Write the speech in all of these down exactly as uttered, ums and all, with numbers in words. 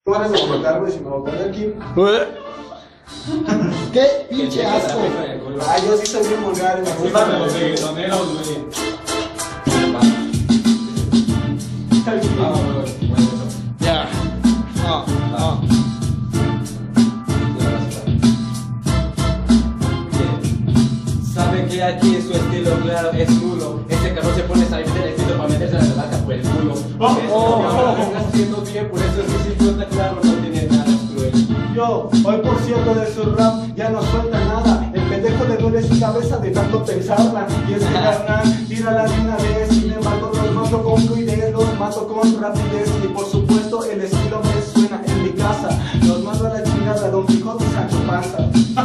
Horas de vomitar, güey, si me voy a poner aquí. Qué pinche asco. Ah, yo sí soy bien vulgar, me gusta. Los reggaetoneros, güey. Ya. Ah, ah. Sabe que aquí su estilo claro es nulo. Este cabrón se pone a salir del estilo para meterse la rebaja por el culo. Por eso Oh. lo está haciendo bien, por eso es que si flota claro no tiene nada cruel. Yo, hoy por cierto de su rap ya no suelta nada. El pendejo le duele su cabeza de tanto pensarla. Y es que carnal, tírala de una vez. Sin embargo, los mato con fluidez, los mato con rapidez. Y por supuesto, el estilo me suena en mi casa. Los mando a la chingada, Don Quijote y Sancho Panza.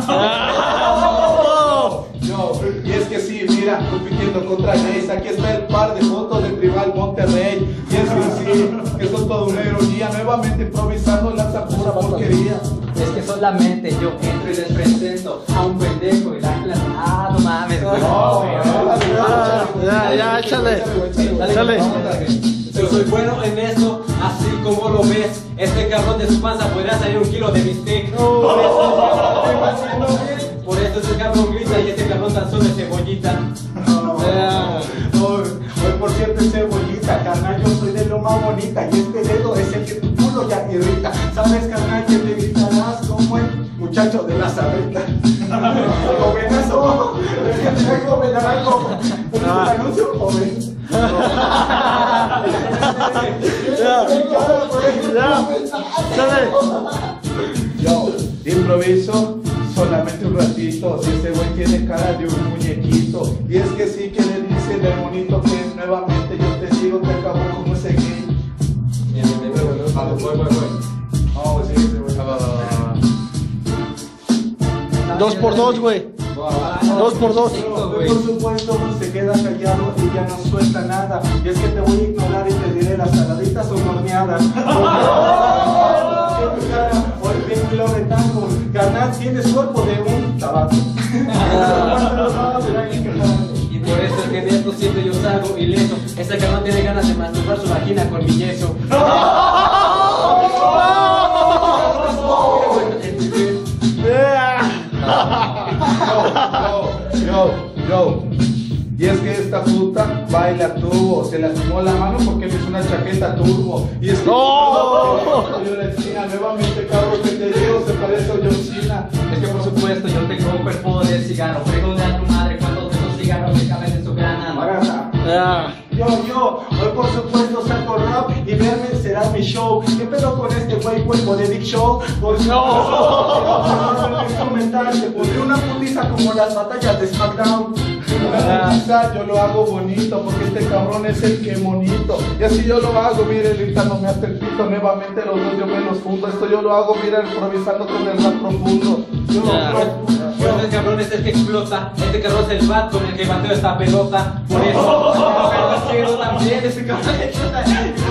Yo, y es que sí, mira, compitiendo contra Jace. Aquí está el par de fotos del rival Monterrey. Y es que sí, que son todo una ironía. Nuevamente improvisando lanza pura porquería. Es que solamente yo entro y les presento a un pendejo y la clase. Ah, no mames, güey. No, Ya, ya, échale. Échale. Yo soy bueno en esto, así como lo ves. Este cabrón de su panza podría salir un kilo de bistec. Por eso, por eso ese cabrón grita y este cabrón tan solo es cebollita. Ya. Hoy, hoy por cierto es cebollita, carnal, yo soy de lo más bonita. Y este dedo es el que tu culo ya irrita. ¿Sabes, carnal, que te gritarás como el muchacho de la sabrita? Jovenazo, joven naranjo. ¿Cómo es el anuncio? Joven. Ya. Ya. Échale. Yo improviso solamente un ratito. Si ese güey tiene cara de un muñequito. Y es que sí que le dice de bonito que nuevamente yo te digo que acabó como ese gay. Bien, bien, bien, bien. Voy, voy, voy. Oh, sí, sí, güey. Dos por dos, güey. Dos por dos. Por supuesto, se queda callado y ya no suelta nada. Y es que te voy a ignorar y te diré: las saladitas son horneadas. Hoy bien de tango. Carnal, tienes cuerpo de un tabaco. Y por eso es que de esto siempre yo salgo ileso. Este cabrón tiene ganas de masturbar su vagina con mi yeso. Yo, yo, yo. Y es que esta puta baila turbo. Se lastimó la mano porque me hizo una chaqueta turbo. Y es que ¡Oh! yo la esquina, nuevamente cabrón que te digo, se parece a John Cena. Es que por supuesto yo tengo un cuerpo de cigarro. Pregúntale a tu madre cuántos de esos cigarros le caben en su grana. Agarra. Ya. Yo, yo, hoy por supuesto saco rap y verme será mi show. ¿Qué pedo con este güey cuerpo de Dick Show? Por supuesto, no. Comentar, te pondré una putiza como las batallas de SmackDown. Una putiza yo lo hago bonito porque este cabrón es el que monito. Y así yo lo hago, mire, gritándome hasta el pito. Nuevamente los dos yo me los fundo. Esto yo lo hago, mira, improvisando con el rap profundo. Yo, Ya. Por eso el cabrón es el que explota. Este cabrón es el bat con el que bateo esta pelota. Por eso, el también ese cabrón explota.